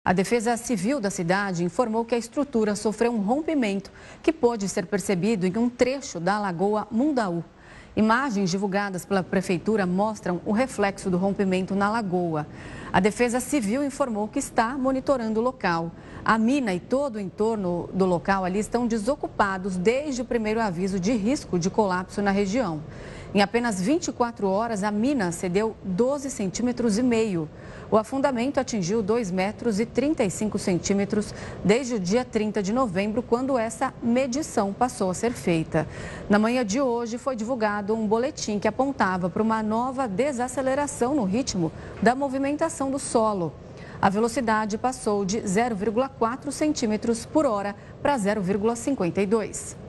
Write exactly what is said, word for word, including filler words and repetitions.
A Defesa Civil da cidade informou que a estrutura sofreu um rompimento que pôde ser percebido em um trecho da Lagoa Mundaú. Imagens divulgadas pela Prefeitura mostram o reflexo do rompimento na lagoa. A Defesa Civil informou que está monitorando o local. A mina e todo o entorno do local ali estão desocupados desde o primeiro aviso de risco de colapso na região. Em apenas vinte e quatro horas, a mina cedeu doze centímetros e meio. O afundamento atingiu dois metros e trinta e cinco centímetros desde o dia trinta de novembro, quando essa medição passou a ser feita. Na manhã de hoje, foi divulgado um boletim que apontava para uma nova desaceleração no ritmo da movimentação do solo. A velocidade passou de zero vírgula quatro centímetros por hora para zero vírgula cinquenta e dois.